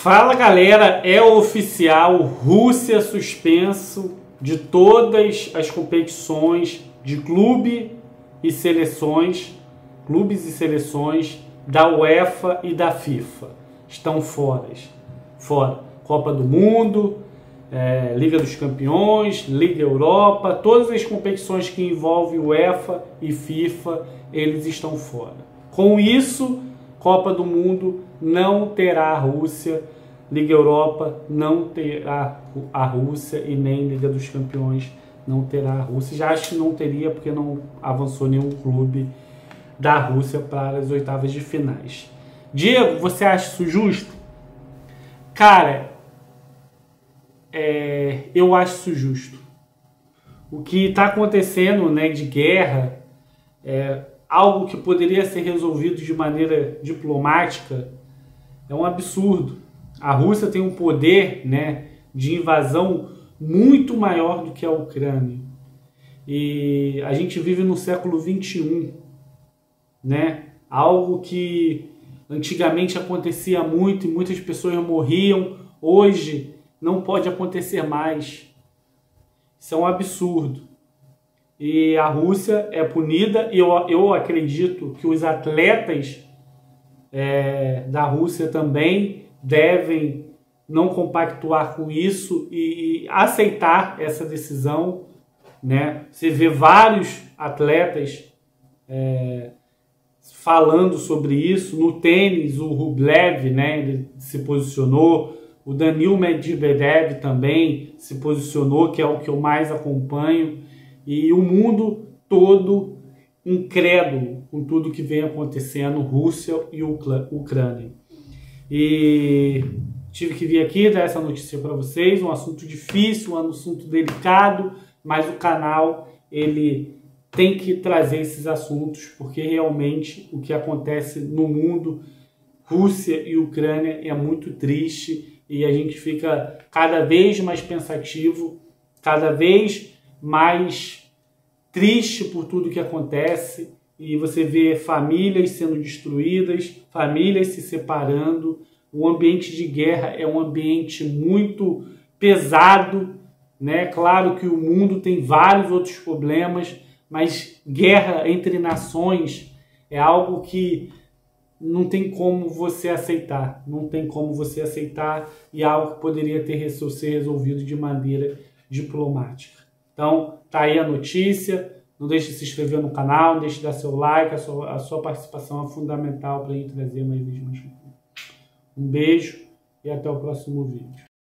Fala galera, é oficial, Rússia suspenso de todas as competições de clubes e seleções da UEFA e da FIFA. Estão fora. Copa do Mundo, Liga dos Campeões, Liga Europa, todas as competições que envolvem UEFA e FIFA, eles estão fora. Com isso, Copa do Mundo não terá a Rússia, Liga Europa não terá a Rússia e nem Liga dos Campeões não terá a Rússia. Já acho que não teria porque não avançou nenhum clube da Rússia para as oitavas de finais. Diego, você acha isso justo? Cara, eu acho isso justo. O que está acontecendo, né, de guerra, algo que poderia ser resolvido de maneira diplomática, é um absurdo. A Rússia tem um poder, né, de invasão muito maior do que a Ucrânia. E a gente vive no século XXI, né? Algo que antigamente acontecia muito e muitas pessoas morriam, hoje não pode acontecer mais. Isso é um absurdo. E a Rússia é punida, e eu acredito que os atletas da Rússia também devem não compactuar com isso e aceitar essa decisão, né? Você vê vários atletas falando sobre isso. No tênis, o Rublev, né, ele se posicionou, o Daniil Medvedev também se posicionou, que é o que eu mais acompanho, e o mundo todo incrédulo com tudo que vem acontecendo, Rússia e Ucrânia. E tive que vir aqui dar essa notícia para vocês, um assunto difícil, um assunto delicado, mas o canal ele tem que trazer esses assuntos, porque realmente o que acontece no mundo, Rússia e Ucrânia, é muito triste e a gente fica cada vez mais pensativo, cada vez mais triste por tudo que acontece, e você vê famílias sendo destruídas, famílias se separando. O ambiente de guerra é um ambiente muito pesado, né? Claro que o mundo tem vários outros problemas, mas guerra entre nações é algo que não tem como você aceitar. Não tem como você aceitar, e é algo que poderia ser resolvido de maneira diplomática. Então, tá aí a notícia. Não deixe de se inscrever no canal, não deixe de dar seu like, a sua participação é fundamental para a gente trazer mais vídeos. Um beijo e até o próximo vídeo.